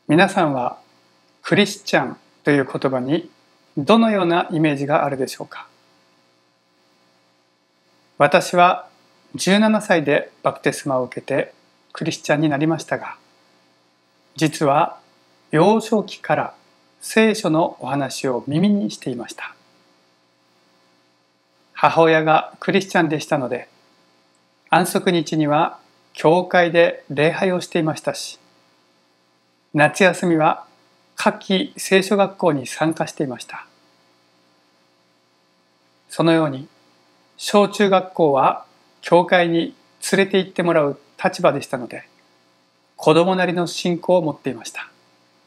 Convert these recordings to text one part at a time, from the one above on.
皆さんはクリスチャンという言葉にどのようなイメージがあるでしょうか。私は17歳でバプテスマを受けてクリスチャンになりましたが、実は幼少期から聖書のお話を耳にしていました。母親がクリスチャンでしたので、安息日には教会で礼拝をしていましたし、夏休みは夏季聖書学校に参加していました。そのように小中学校は教会に連れて行ってもらう立場でしたので、子供なりの信仰を持っていました。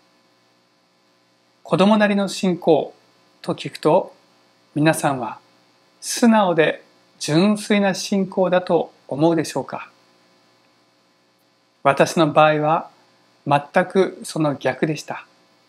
子供なりの信仰と聞くと、皆さんは素直で純粋な信仰だと思うでしょうか。私の場合は全くその逆でした。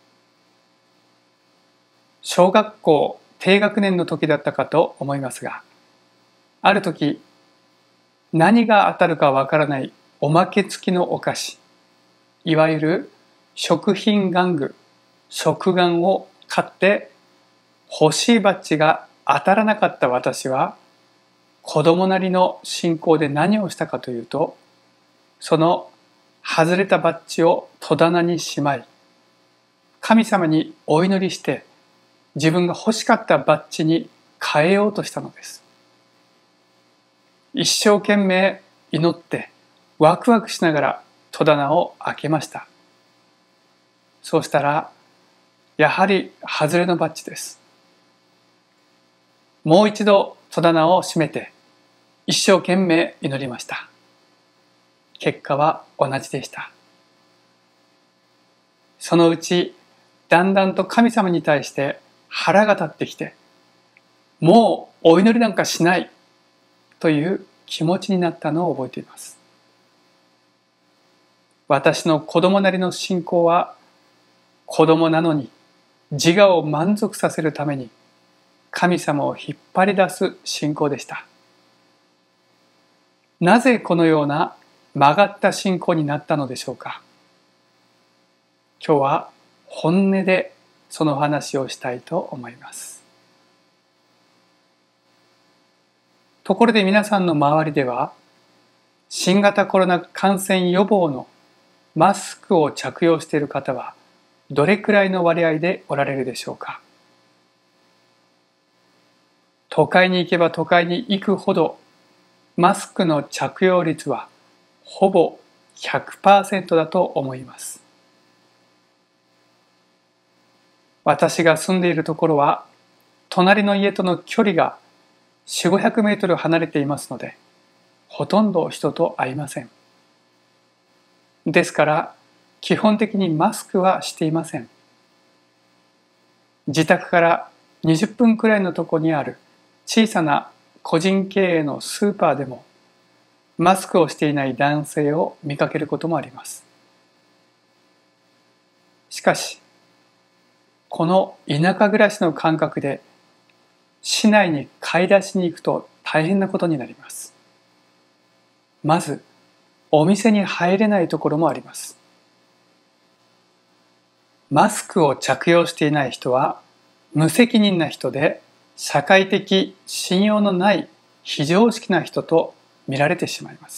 小学校低学年の時だったかと思いますが、ある時、何が当たるかわからないおまけ付きのお菓子、いわゆる食品玩具、食玩を買って欲しいバッジが当たらなかった私は、子供なりの信仰で何をしたかというと、その外れたバッジを戸棚にしまい、神様にお祈りして自分が欲しかったバッジに変えようとしたのです。一生懸命祈ってワクワクしながら戸棚を開けました。そうしたら、やはり外れのバッジです。もう一度戸棚を閉めて一生懸命祈りました。結果は同じでした。そのうちだんだんと神様に対して腹が立ってきて、もうお祈りなんかしないという気持ちになったのを覚えています。私の子供なりの信仰は、子供なのに自我を満足させるために神様を引っ張り出す信仰でした。なぜこのような曲がった信仰になったのでしょうか。今日は本音でその話をしたいと思います。ところで皆さんの周りでは、新型コロナ感染予防のマスクを着用している方はどれくらいの割合でおられるでしょうか。都会に行けば都会に行くほど、マスクの着用率はほぼ 100% だと思います。私が住んでいるところは、隣の家との距離が4、500メートル離れていますので、ほとんど人と会いません。ですから、基本的にマスクはしていません。自宅から20分くらいのところにある小さな個人経営のスーパーでも、マスクをしていない男性を見かけることもあります。しかし、この田舎暮らしの感覚で市内に買い出しに行くと大変なことになります。まず、お店に入れないところもあります。マスクを着用していない人は無責任な人で、社会的信用のない非常識な人と見られてしまいます。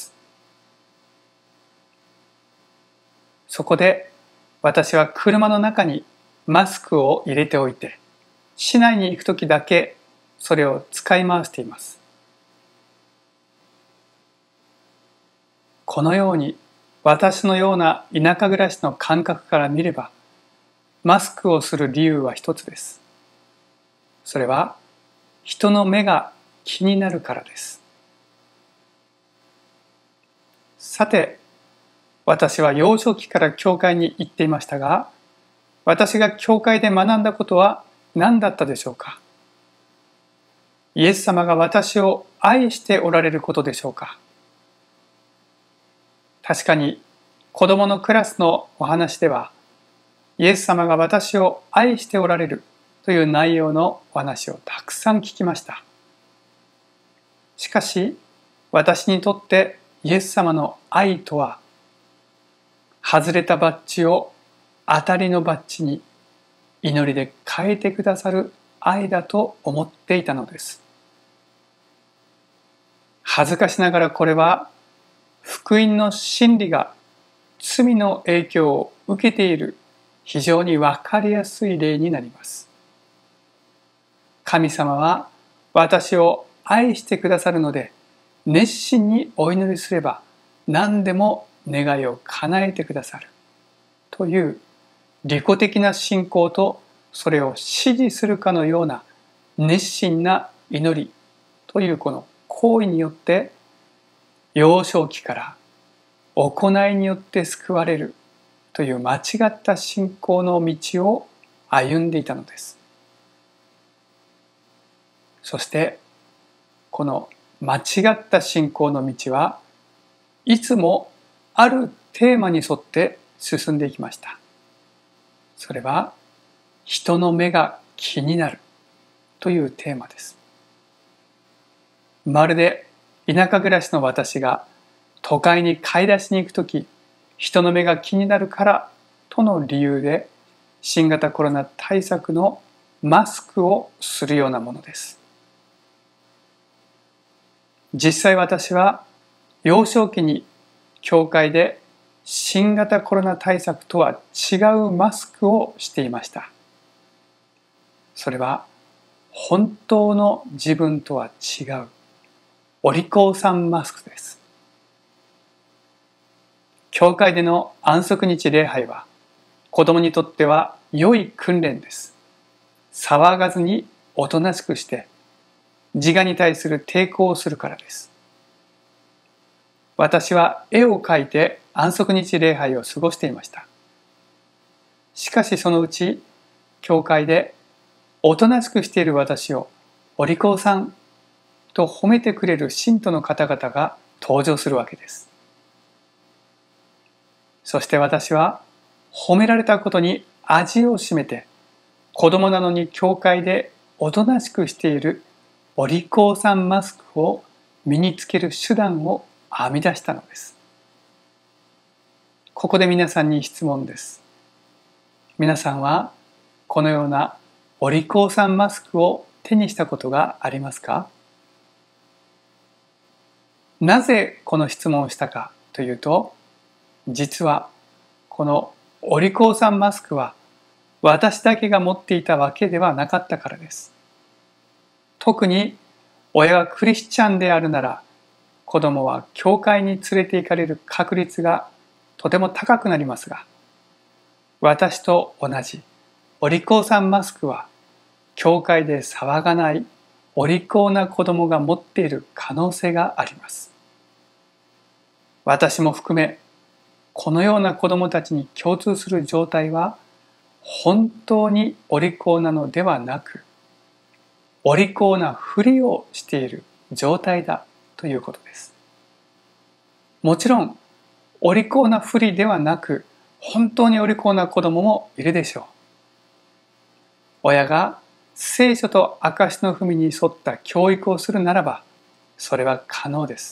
そこで私は車の中にマスクを入れておいて、市内に行くときだけそれを使い回しています。このように私のような田舎暮らしの感覚から見れば、マスクをする理由は一つです。それは人の目が気になるからです。さて、私は幼少期から教会に行っていましたが、私が教会で学んだことは何だったでしょうか。イエス様が私を愛しておられることでしょうか。確かに子供のクラスのお話では、イエス様が私を愛しておられるという内容のお話をたくさん聞きました。しかし、私にとってイエス様の愛とは、外れたバッジを当たりのバッジに祈りで変えてくださる愛だと思っていたのです。恥ずかしながらこれは福音の真理が罪の影響を受けている非常にわかりやすい例になります。神様は私を愛してくださるので、熱心にお祈りすれば何でも願いを叶えてくださるという利己的な信仰と、それを支持するかのような熱心な祈りというこの行為によって、幼少期から行いによって救われるという間違った信仰の道を歩んでいたのです。そしてこの間違った信仰の道はいつもあるテーマに沿って進んでいきました。それは人の目が気になるというテーマです。まるで田舎暮らしの私が都会に買い出しに行くとき、人の目が気になるからとの理由で新型コロナ対策のマスクをするようなものです。実際私は幼少期に教会で新型コロナ対策とは違うマスクをしていました。それは本当の自分とは違うお利口さんマスクです。教会での安息日礼拝は子供にとっては良い訓練です。騒がずにおとなしくして自我に対する抵抗をするからです。私は絵を描いて安息日礼拝を過ごしていました。しかしそのうち教会でおとなしくしている私をお利口さんと褒めてくれる信徒の方々が登場するわけです。そして私は褒められたことに味を占めて、子供なのに教会でおとなしくしているお利口さんマスクを身につける手段を編み出したのです。ここで皆さんに質問です。皆さんはこのようなお利口さんマスクを手にしたことがありますか？なぜこの質問をしたかというと、実はこのお利口さんマスクは私だけが持っていたわけではなかったからです。特に親がクリスチャンであるなら、子供は教会に連れて行かれる確率がとても高くなりますが、私と同じお利口さんマスクは教会で騒がないお利口な子供が持っている可能性があります。私も含めこのような子供たちに共通する状態は、本当にお利口なのではなく、お利口なふりをしている状態だということです。もちろんお利口なふりではなく、本当にお利口な子供もいるでしょう。親が聖書と証の文に沿った教育をするならば、それは可能です。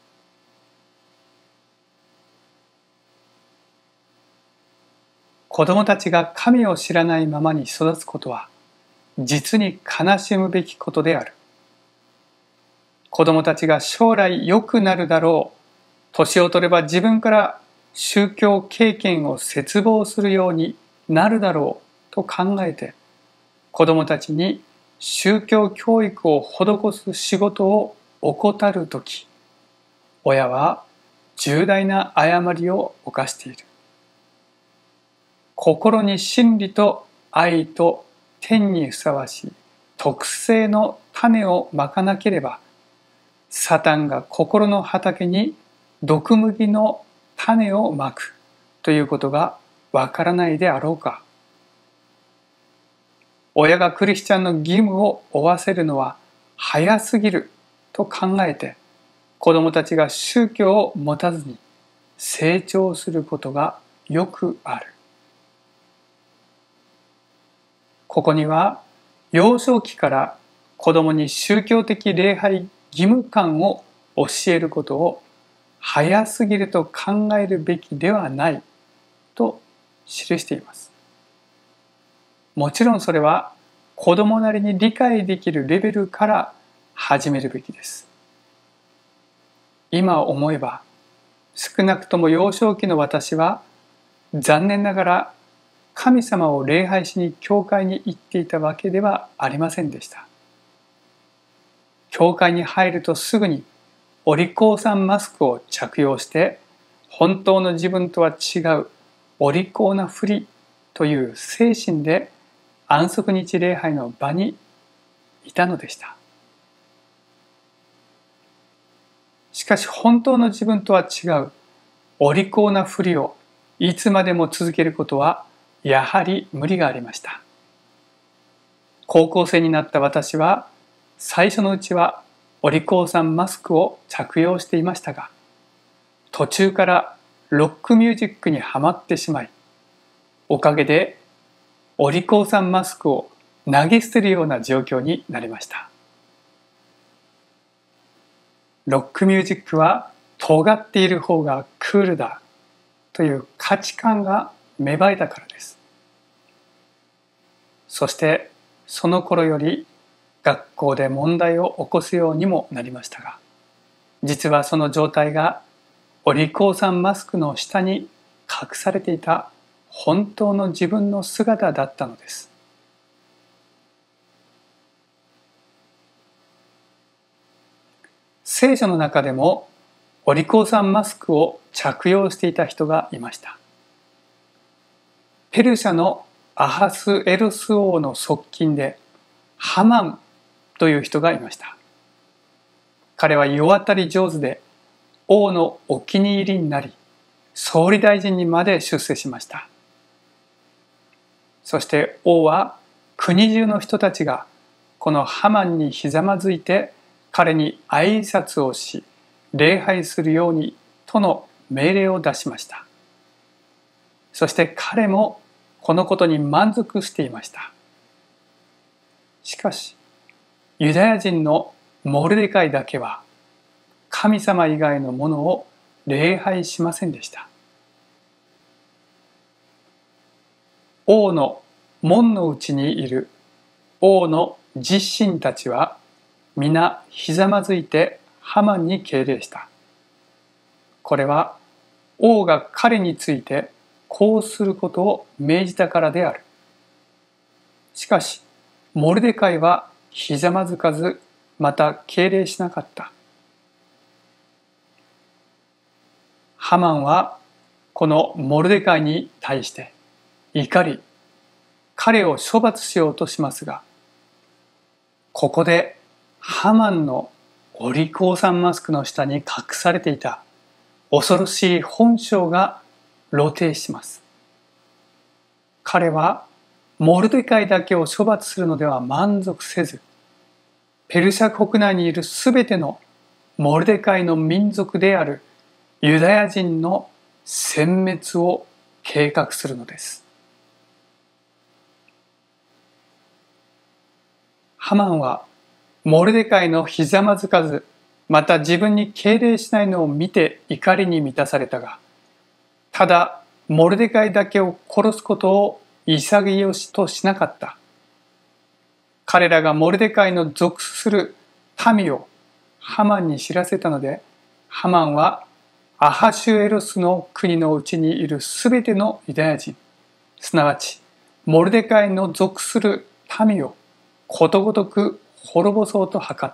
子供たちが神を知らないままに育つことは実に悲しむべきことである。子供たちが将来良くなるだろう、年を取れば自分から宗教経験を切望するようになるだろうと考えて、子供たちに宗教教育を施す仕事を怠るとき、親は重大な誤りを犯している。心に真理と愛と天にふさわしい徳性の種をまかなければ、サタンが心の畑に毒麦の種をまくということがわからないであろうか。親がクリスチャンの義務を負わせるのは早すぎると考えて、子供たちが宗教を持たずに成長することがよくある。ここには幼少期から子供に宗教的礼拝義務感を教えることを早すぎると考えるべきではないと記しています。もちろんそれは子供なりに理解できるレベルから始めるべきです。今思えば、少なくとも幼少期の私は残念ながら神様を礼拝しに教会に行っていたわけではありませんでした。教会に入るとすぐにお利口さんマスクを着用して本当の自分とは違うお利口なふりという精神で安息日礼拝の場にいたのでした。しかし本当の自分とは違うお利口なふりをいつまでも続けることはやはり無理がありました。高校生になった私は最初のうちはお利口さんマスクを着用していましたが、途中からロックミュージックにはまってしまい、おかげでお利口さんマスクを投げ捨てるような状況になりました。ロックミュージックは尖っている方がクールだという価値観が芽生えたからです。そしてその頃より学校で問題を起こすようにもなりましたが、実はその状態がお利口さんマスクの下に隠されていた本当の自分の姿だったのです。聖書の中でもお利口さんマスクを着用していた人がいました。ペルシャのアハスエロス王の側近でハマンという人がいました。彼は世渡り上手で王のお気に入りになり、総理大臣にまで出世しました。そして王は国中の人たちがこのハマンにひざまずいて彼に挨拶をし礼拝するようにとの命令を出しました。そして彼もこのことに満足していました。しかしユダヤ人のモルデカイだけは神様以外のものを礼拝しませんでした。王の門の内にいる王の実臣たちは皆ひざまずいてハマンに敬礼した。これは王が彼についてこうすることを命じたからである。しかしモルデカイはひざまずかず、また敬礼しなかった。ハマンはこのモルデカイに対して怒り、彼を処罰しようとしますが、ここでハマンのお利口さんマスクの下に隠されていた恐ろしい本性が露呈します。彼はモルデカイだけを処罰するのでは満足せず、ペルシャ国内にいるすべてのモルデカイの民族であるユダヤ人の殲滅を計画するのです。ハマンはモルデカイのひざまずかず、また自分に敬礼しないのを見て怒りに満たされたが、ただモルデカイだけを殺すことを潔しとしなかった。彼らがモルデカイの属する民をハマンに知らせたので、ハマンはアハシュエロスの国のうちにいるすべてのユダヤ人、すなわちモルデカイの属する民をことごとく滅ぼそうと図った。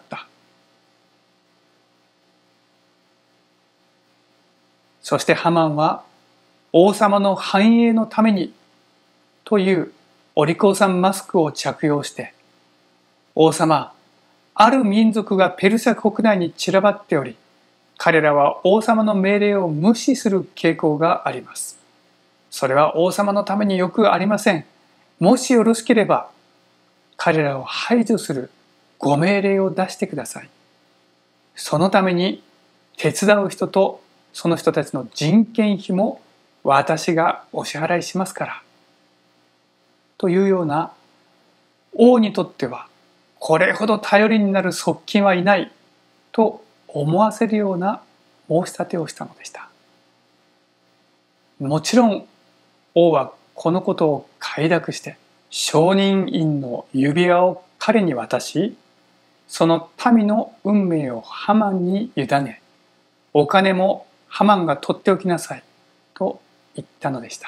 そしてハマンは王様の繁栄のためにというお利口さんマスクを着用して、王様、ある民族がペルシャ国内に散らばっており、彼らは王様の命令を無視する傾向があります。それは王様のためによくありません。もしよろしければ、彼らを排除するご命令を出してください。そのために手伝う人とその人たちの人件費も私がお支払いしますから。というような、王にとってはこれほど頼りになる側近はいないと思わせるような申し立てをしたのでした。もちろん王はこのことを快諾して、証人印の指輪を彼に渡し、その民の運命をハマンに委ね、お金もハマンが取っておきなさいと言ったのでした。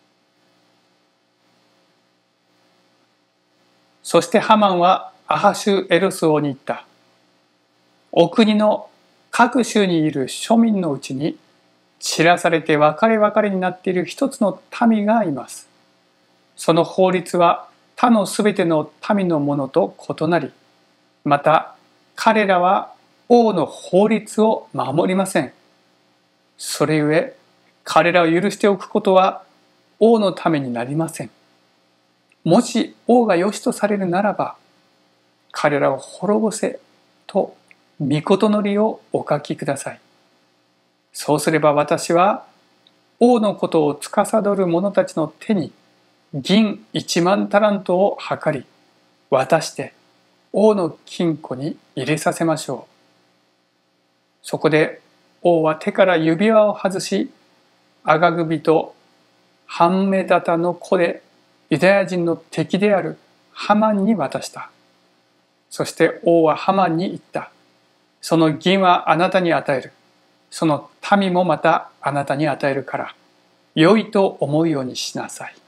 そしてハマンはアハシュエロス王に言った。お国の各州にいる庶民のうちに散らされて分かれ分かれになっている一つの民がいます。その法律は他のすべての民のものと異なり、また彼らは王の法律を守りません。それゆえ彼らを許しておくことは王のためになりません。もし王が良しとされるならば、彼らを滅ぼせと御事のりをお書きください。そうすれば私は王のことを司る者たちの手に銀1万タラントを計り渡して王の金庫に入れさせましょう。そこで王は手から指輪を外し、アガグ人ハンメダタの子でユダヤ人の敵であるハマンに渡した。そして王はハマンに言った。その銀はあなたに与える。その民もまたあなたに与えるから、良いと思うようにしなさい。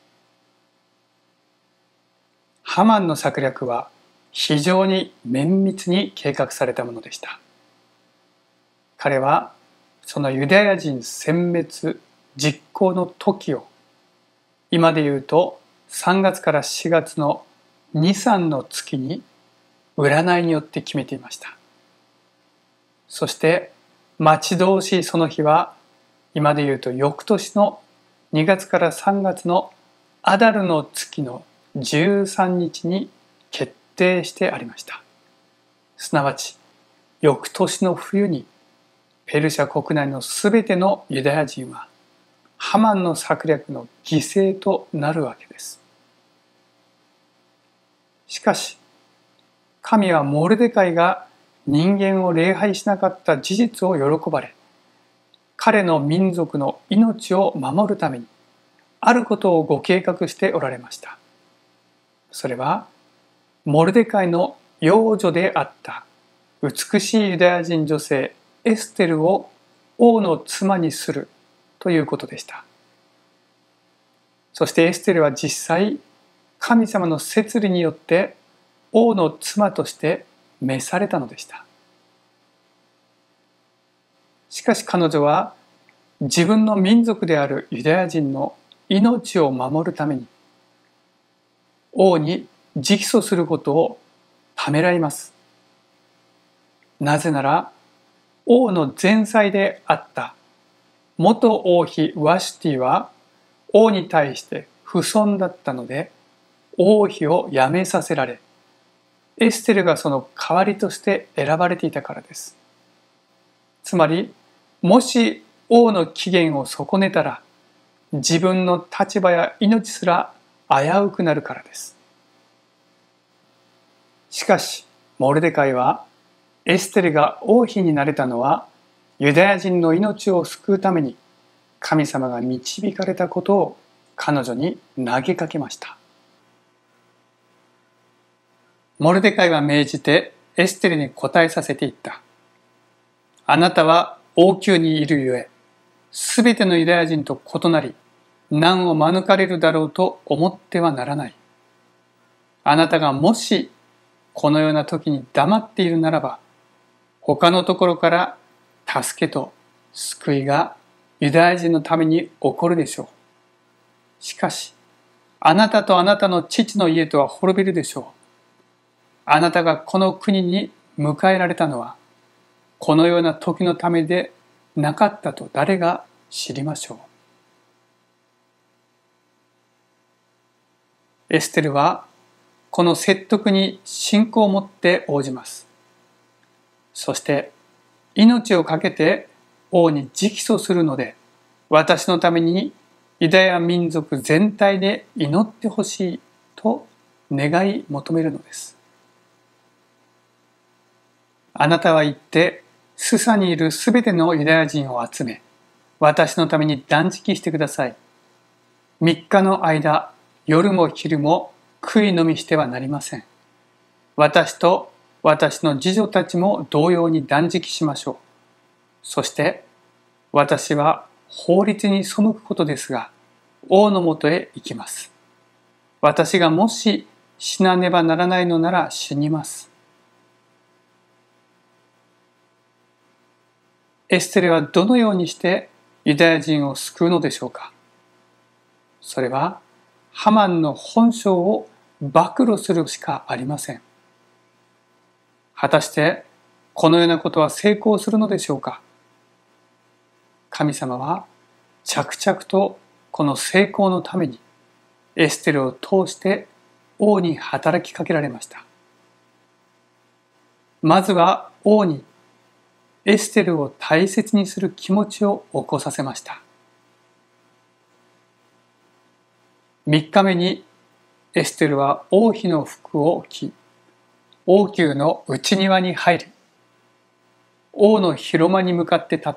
ハマンの策略は非常に綿密に計画されたものでした。彼はそのユダヤ人殲滅実行の時を、今で言うと3月から4月の2、3の月に占いによって決めていました。そして待ち遠しいその日は、今で言うと翌年の2月から3月のアダルの月の13日に決定してありました。すなわち翌年の冬にペルシャ国内のすべてのユダヤ人はハマンの策略の犠牲となるわけです。しかし神はモルデカイが人間を礼拝しなかった事実を喜ばれ、彼の民族の命を守るためにあることをご計画しておられました。それはモルデカイの養女であった美しいユダヤ人女性エステルを王の妻にするということでした。そしてエステルは実際神様の摂理によって王の妻として召されたのでした。しかし彼女は自分の民族であるユダヤ人の命を守るために王に直訴することをためらいます。なぜなら王の前妻であった元王妃ワシュティは王に対して不遜だったので王妃を辞めさせられ、エステルがその代わりとして選ばれていたからです。つまりもし王の機嫌を損ねたら自分の立場や命すら危うくなるからです。しかしモルデカイはエステルが王妃になれたのはユダヤ人の命を救うために神様が導かれたことを彼女に投げかけました。モルデカイは命じてエステルに答えさせていった。あなたは王宮にいるゆえ、すべてのユダヤ人と異なり、難を免れるだろうと思ってはならない。あなたがもしこのような時に黙っているならば、他のところから助けと救いがユダヤ人のために起こるでしょう。しかし、あなたとあなたの父の家とは滅びるでしょう。あなたがこの国に迎えられたのは、このような時のためでなかったと誰が知りましょう。エステルはこの説得に信仰を持って応じます。そして命を懸けて王に直訴するので、私のためにユダヤ民族全体で祈ってほしいと願い求めるのです。あなたは言ってスサにいるすべてのユダヤ人を集め、私のために断食してください。 3日の間、夜も昼も食い飲みしてはなりません。私と私の次女たちも同様に断食しましょう。そして私は法律に背くことですが、王のもとへ行きます。私がもし死なねばならないのなら死にます。エステルはどのようにしてユダヤ人を救うのでしょうか。それはハマンの本性を暴露するしかありません。果たしてこのようなことは成功するのでしょうか。神様は着々とこの成功のためにエステルを通して王に働きかけられました。まずは王にエステルを大切にする気持ちを起こさせました。3日目にエステルは王妃の服を着、王宮の内庭に入り、王の広間に向かって立った。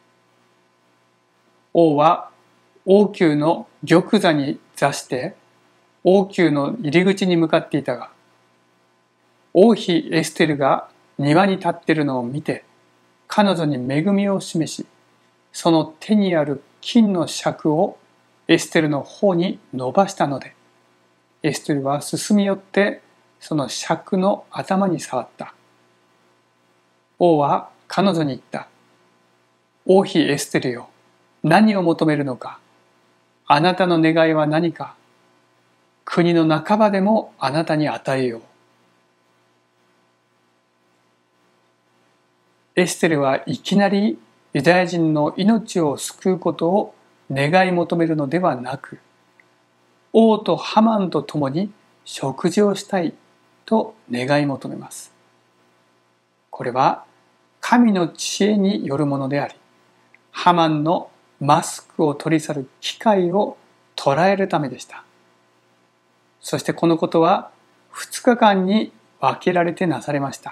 王は王宮の玉座に座して王宮の入り口に向かっていたが、王妃エステルが庭に立っているのを見て、彼女に恵みを示し、その手にある金の尺をエステルの方に伸ばしたので、エステルは進み寄ってその尺の頭に触った。王は彼女に言った。王妃エステルよ、何を求めるのか。あなたの願いは何か。国の半ばでもあなたに与えよう。エステルはいきなりユダヤ人の命を救うことを願い求めるのではなく、王とハマンと共に食事をしたいと願い求めます。これは神の知恵によるものであり、ハマンのマスクを取り去る機会を捉えるためでした。そしてこのことは2日間に分けられてなされました。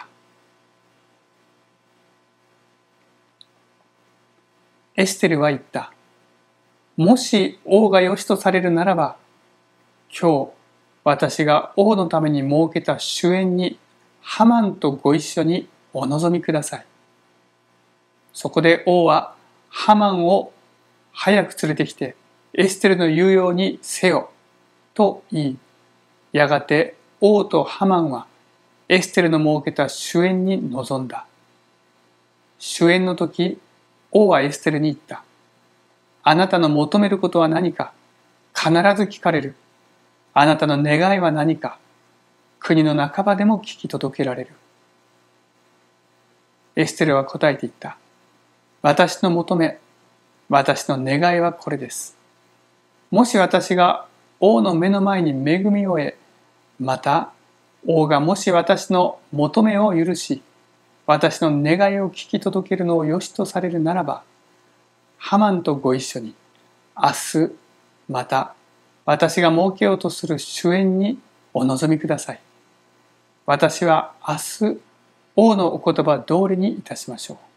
エステルは言った。もし王が良しとされるならば、今日私が王のために設けた酒宴にハマンとご一緒にお臨みください。そこで王はハマンを早く連れてきてエステルの言うようにせよと言い、やがて王とハマンはエステルの設けた酒宴に臨んだ。酒宴の時、王はエステルに言った。あなたの求めることは何か、必ず聞かれる。あなたの願いは何か、国の半ばでも聞き届けられる。エステルは答えて言った。私の求め、私の願いはこれです。もし私が王の目の前に恵みを得、また王がもし私の求めを許し、私の願いを聞き届けるのを良しとされるならば、ハマンとご一緒に明日また私が設けようとする酒宴にお臨みください。私は明日王のお言葉通りにいたしましょう。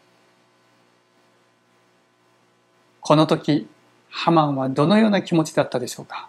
この時、ハマンはどのような気持ちだったでしょうか。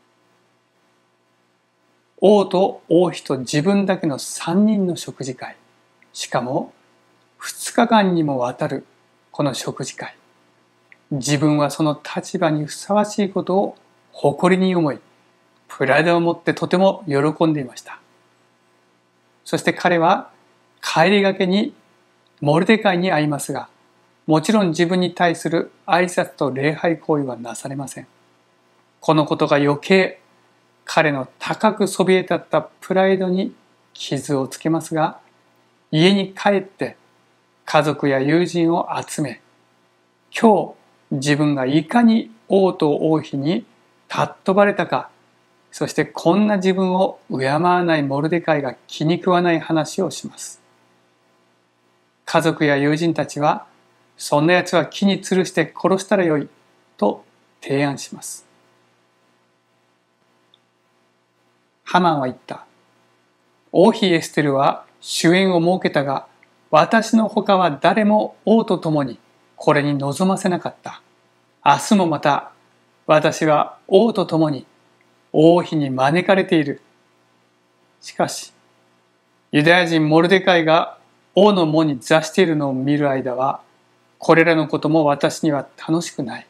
王と王妃と自分だけの3人の食事会。しかも2日間にもわたるこの食事会。自分はその立場にふさわしいことを誇りに思い、プライドを持ってとても喜んでいました。そして彼は帰りがけにモルデカイに会いますが、もちろん自分に対する挨拶と礼拝行為はなされません。このことが余計彼の高くそびえ立ったプライドに傷をつけますが、家に帰って家族や友人を集め、今日自分がいかに王と王妃に尊ばれたか、そしてこんな自分を敬わないモルデカイが気に食わない話をします。家族や友人たちは、そんな奴は木に吊るして殺したらよいと提案します。ハマンは言った。王妃エステルは酒宴を設けたが、私の他は誰も王と共にこれに臨ませなかった。明日もまた私は王と共に王妃に招かれている。しかし、ユダヤ人モルデカイが王の門に座しているのを見る間は、これらのことも私には楽しくない。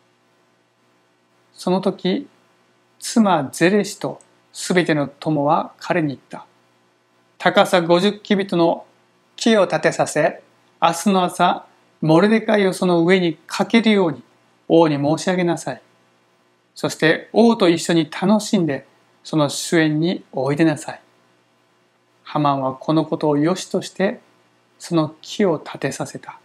その時、妻ゼレシとすべての友は彼に言った。高さ50キビトの木を立てさせ、明日の朝、モルデカイをその上にかけるように王に申し上げなさい。そして王と一緒に楽しんで、その主宴においでなさい。ハマンはこのことを良しとして、その木を立てさせた。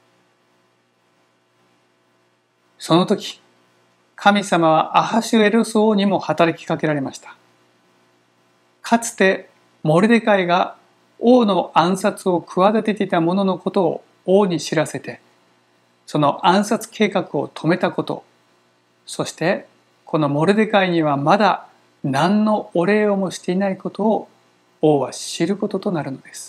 その時、神様はアハシュエロス王にも働きかけられました。かつてモルデカイが王の暗殺を企てていた者のことを王に知らせて、その暗殺計画を止めたこと、そしてこのモルデカイにはまだ何のお礼をもしていないことを王は知ることとなるのです。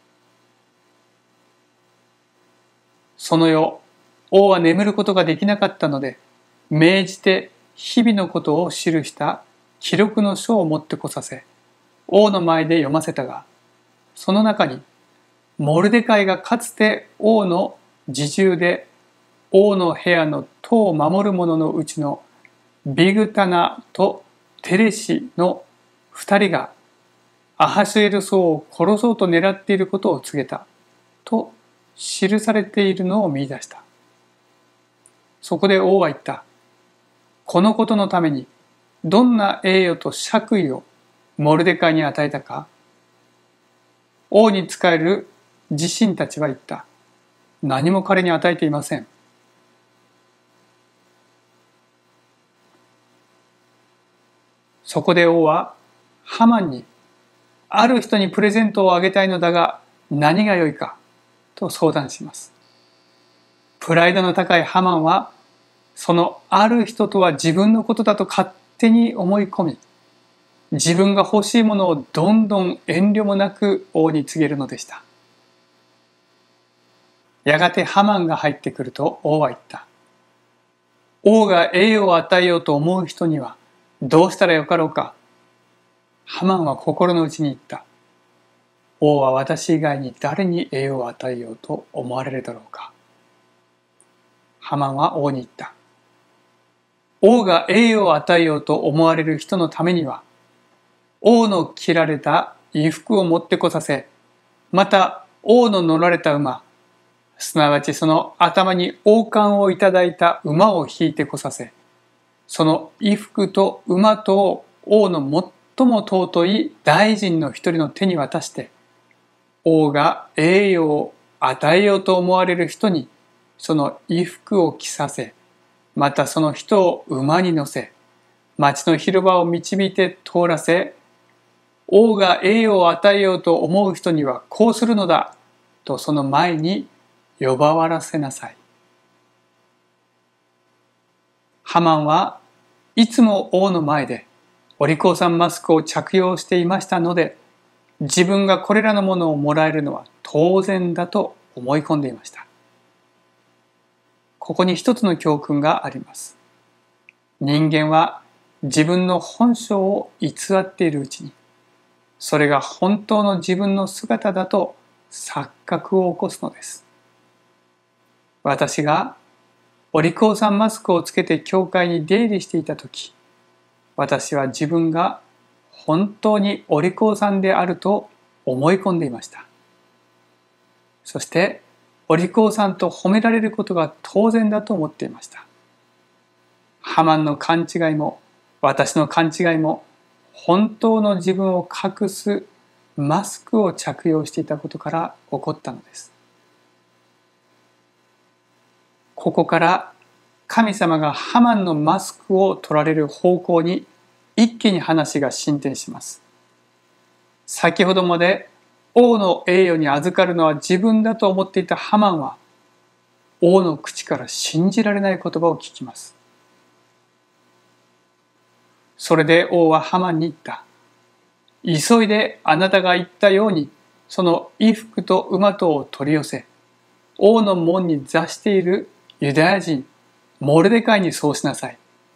その夜、王は眠ることができなかったので、命じて日々のことを記した記録の書を持ってこさせ、王の前で読ませたが、その中に、モルデカイがかつて王の侍従で、王の部屋の戸を守る者のうちのビグタナとテレシの二人が、アハシュエロス王を殺そうと狙っていることを告げた、と記されているのを見出した。そこで王は言った。このことのためにどんな栄誉と爵位をモルデカイに与えたか。王に仕える自身たちは言った。何も彼に与えていません。そこで王はハマンに、ある人にプレゼントをあげたいのだが何が良いかと相談します。プライドの高いハマンは、そのある人とは自分のことだと勝手に思い込み、自分が欲しいものをどんどん遠慮もなく王に告げるのでした。やがてハマンが入ってくると王は言った。王が栄誉を与えようと思う人にはどうしたらよかろうか。ハマンは心の内に言った。王は私以外に誰に栄誉を与えようと思われるだろうか。ハマンは王に言った。王が栄誉を与えようと思われる人のためには、王の着られた衣服を持ってこさせ、また王の乗られた馬、すなわちその頭に王冠をいただいた馬を引いてこさせ、その衣服と馬とを王の最も尊い大臣の一人の手に渡して、王が栄誉を与えようと思われる人にその衣服を着させ、またその人を馬に乗せ、町の広場を導いて通らせ、王が栄誉を与えようと思う人にはこうするのだとその前に呼ばわらせなさい。ハマンはいつも王の前でお利口さんマスクを着用していましたので、自分がこれらのものをもらえるのは当然だと思い込んでいました。ここに一つの教訓があります。人間は自分の本性を偽っているうちに、それが本当の自分の姿だと錯覚を起こすのです。私がお利口さんマスクをつけて教会に出入りしていたとき、私は自分が本当にお利口さんであると思い込んでいました。そして、お利口さんと褒められることが当然だと思っていました。ハマンの勘違いも、私の勘違いも、本当の自分を隠すマスクを着用していたことから起こったのです。ここから神様がハマンのマスクを取られる方向に一気に話が進展します。先ほどまで王の栄誉に預かるのは自分だと思っていたハマンは、王の口から信じられない言葉を聞きます。それで王はハマンに言った。急いであなたが言ったように、その衣服と馬とを取り寄せ、王の門に座しているユダヤ人、モルデカイにそうしなさい。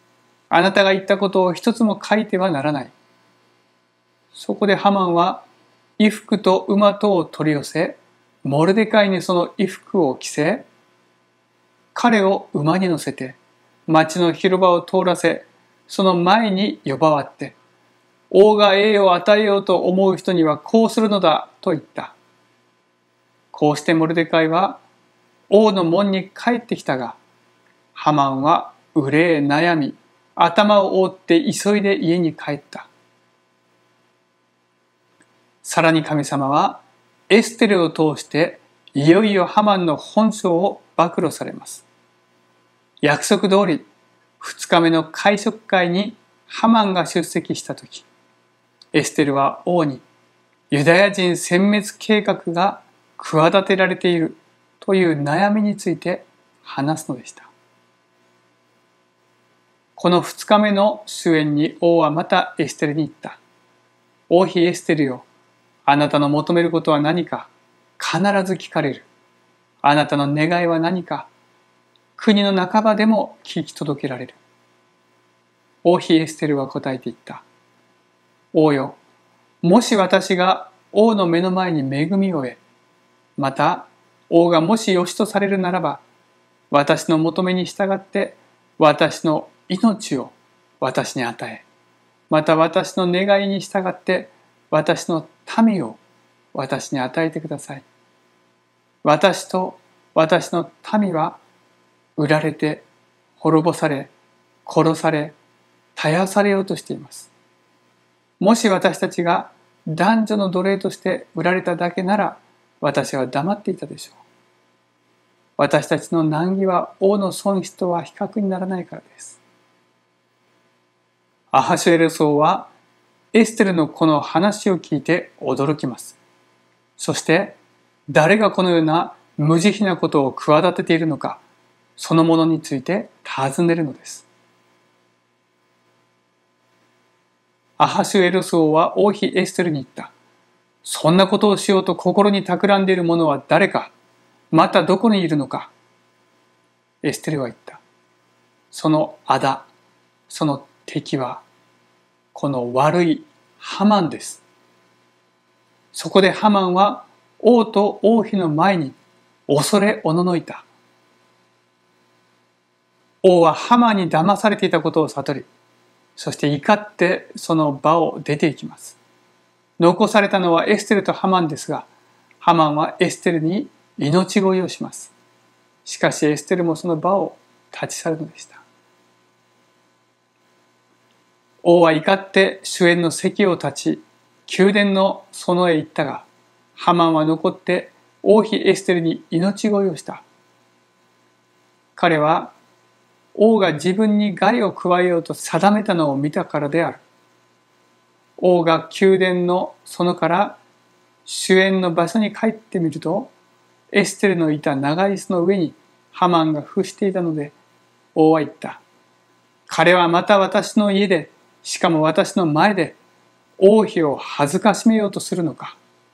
あなたが言ったことを一つも書いてはならない。そこでハマンは衣服と馬とを取り寄せ、モルデカイにその衣服を着せ、彼を馬に乗せて町の広場を通らせ、その前に呼ばわって、王が栄誉を与えようと思う人にはこうするのだと言った。こうしてモルデカイは王の門に帰ってきたが、ハマンは憂え悩み、頭を覆って急いで家に帰った。さらに神様はエステルを通していよいよハマンの本性を暴露されます。約束通り2日目の会食会にハマンが出席したとき、エステルは王にユダヤ人殲滅計画が企てられているという悩みについて話すのでした。この2日目の終宴に王はまたエステルに言った。王妃エステルよ、あなたの求めることは何か必ず聞かれる。あなたの願いは何か国の半ばでも聞き届けられる。王妃エステルは答えて言った。王よ、もし私が王の目の前に恵みを得、また王がもし良しとされるならば、私の求めに従って私の命を私に与え、また私の願いに従って私の民を私に与えてください。私と私の民は売られて滅ぼされ殺され絶やされようとしています。もし私たちが男女の奴隷として売られただけなら私は黙っていたでしょう。私たちの難儀は王の損失とは比較にならないからです。アハシュエル王はエステルのこの話を聞いて驚きます。そして誰がこのような無慈悲なことを企てているのか、そのものについて尋ねるのです。アハシュエル王は王妃エステルに言った。そんなことをしようと心に企んでいる者は誰か、またどこにいるのか。エステルは言った。その仇、その敵は、この悪いハマンです。そこでハマンは王と王妃の前に恐れおののいた。王はハマンに騙されていたことを悟り、そして怒ってその場を出て行きます。残されたのはエステルとハマンですが、ハマンはエステルに命乞いをします。しかしエステルもその場を立ち去るのでした。王は怒って主宴の席を立ち、宮殿の園へ行ったが、ハマンは残って王妃エステルに命乞いをした。彼は王が自分に害を加えようと定めたのを見たからである。王が宮殿の園から主宴の場所に帰ってみると、エステルのいた長椅子の上にハマンが伏していたので、王は言った。彼はまた私の家で、しかも私の前で王妃を恥ずかしめようとするのか。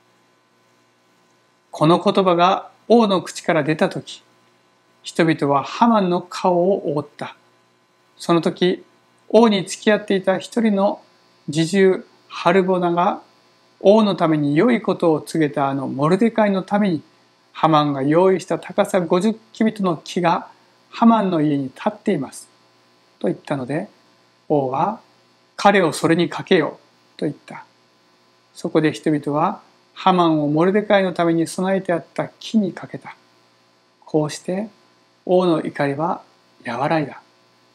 この言葉が王の口から出たとき、人々はハマンの顔を覆った。その時、王に付き合っていた一人の侍従ハルボナが王のために良いことを告げたあのモルデカイのために、ハマンが用意した高さ50キビトの木がハマンの家に立っています。と言ったので、王は彼をそれにかけようと言った。そこで人々はハマンをモルデカイのために備えてあった木にかけた。こうして王の怒りは和らいだ。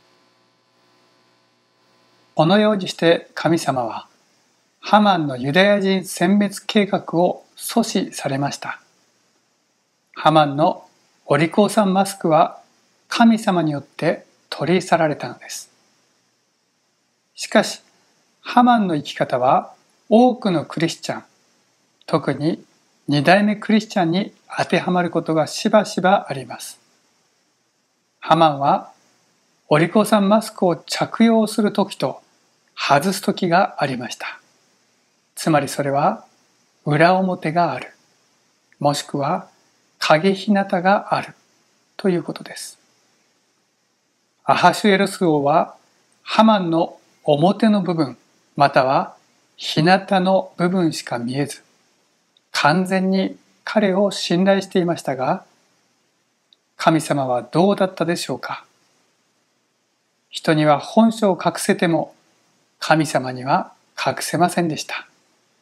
このようにして神様はハマンのユダヤ人殲滅計画を阻止されました。ハマンのお利口さんマスクは神様によって取り去られたのです。しかし、ハマンの生き方は多くのクリスチャン、特に2代目クリスチャンに当てはまることがしばしばあります。ハマンはお利口さんマスクを着用するときと外すときがありました。つまりそれは裏表がある、もしくは影ひなたがあるということです。アハシュエロス王はハマンの表の部分または日向の部分しか見えず、完全に彼を信頼していましたが、神様はどうだったでしょうか。人には本性を隠せても、神様には隠せませんでした。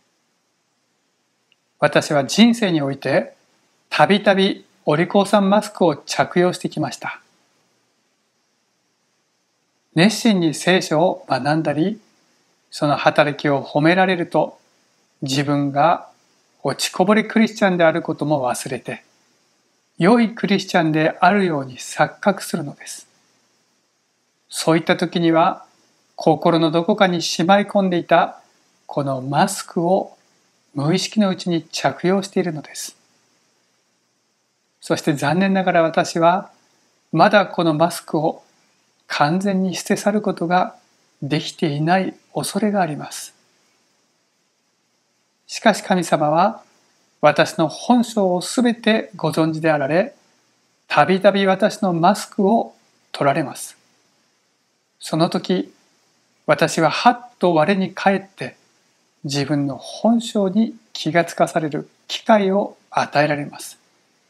私は人生においてたびたびお利口さんマスクを着用してきました。熱心に聖書を学んだり、その働きを褒められると、自分が落ちこぼれクリスチャンであることも忘れて、良いクリスチャンであるように錯覚するのです。そういった時には、心のどこかにしまい込んでいたこのマスクを無意識のうちに着用しているのです。そして残念ながら私は、まだこのマスクを完全に捨て去ることができていない恐れがあります。しかし神様は私の本性をすべてご存知であられ、たびたび私のマスクを取られます。その時、私ははっと我に返って自分の本性に気がつかされる機会を与えられます。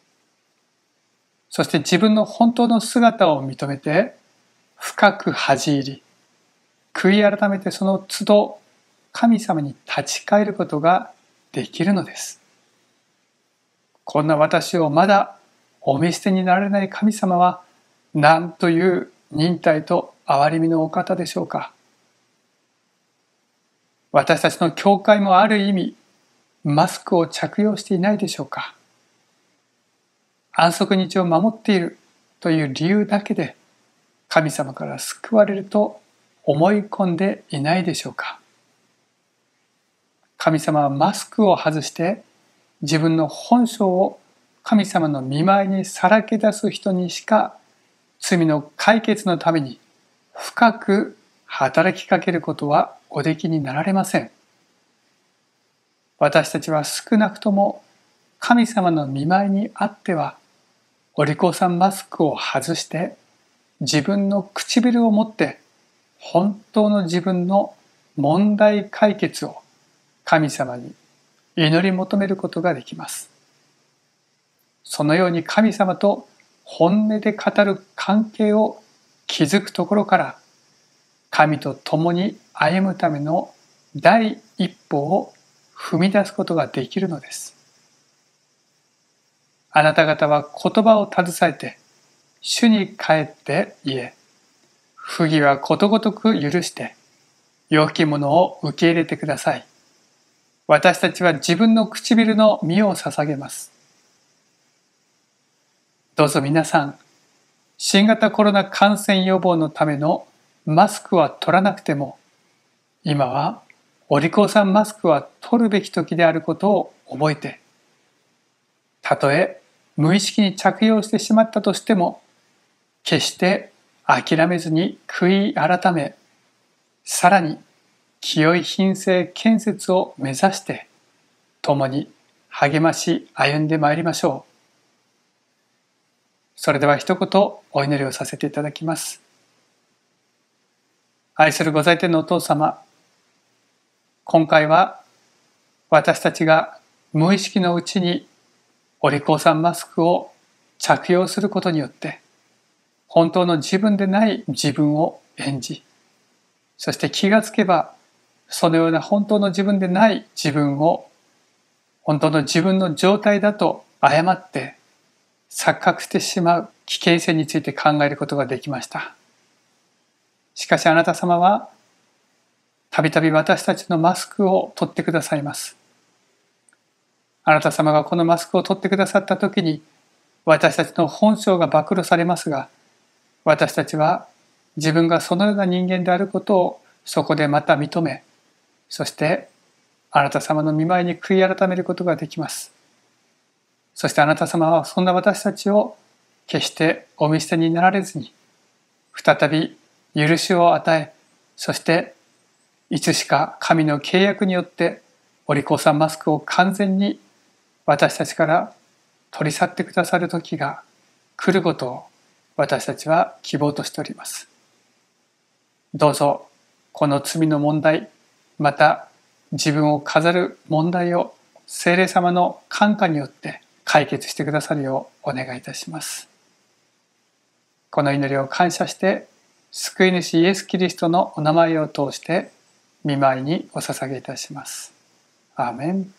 そして自分の本当の姿を認めて深く恥じ入り、悔い改めてその都度神様に立ち返ることができるのです。こんな私をまだお見捨てになられない神様は何という忍耐と憐れみのお方でしょうか。私たちの教会もある意味マスクを着用していないでしょうか。安息日を守っているという理由だけで神様から救われると思い込んでいないでしょうか。神様はマスクを外して自分の本性を神様の御前にさらけ出す人にしか罪の解決のために深く働きかけることはおできになられません。私たちは少なくとも神様の御前にあってはお利口さんマスクを外して自分の唇を持って本当の自分の問題解決を神様に祈り求めることができます。そのように神様と本音で語る関係を築くところから神と共に歩むための第一歩を踏み出すことができるのです。あなた方は言葉を携えて主に帰って言え、不義はことごとく許して良きものを受け入れてください。私たちは自分の唇の身を捧げます。どうぞ皆さん、新型コロナ感染予防のためのマスクは取らなくても、今はお利口さんマスクは取るべき時であることを覚えて、たとえ無意識に着用してしまったとしても、決して諦めずに悔い改め、さらに清い品性建設を目指して共に励まし歩んでまいりましょう。それでは一言お祈りをさせていただきます。愛するご在天のお父様、今回は私たちが無意識のうちにお利口さんマスクを着用することによって本当の自分でない自分を演じ、そして気がつけばそのような本当の自分でない自分を本当の自分の状態だと誤って錯覚してしまう危険性について考えることができました。しかしあなた様はたびたび私たちのマスクを取ってくださいます。あなた様がこのマスクを取ってくださった時に私たちの本性が暴露されますが、私たちは自分がそのような人間であることをそこでまた認め、そしてあなた様の御前に悔い改めることができます。そしてあなた様はそんな私たちを決してお見捨てになられずに、再び許しを与え、そしていつしか神の契約によってお利口さんマスクを完全に私たちから取り去ってくださる時が来ることを私たちは希望としております。 どうぞこの罪の問題、また自分を飾る問題を聖霊様の感化によって解決してくださるようお願いいたします。この祈りを感謝して、救い主イエス・キリストのお名前を通して御前にお捧げいたします。アーメン。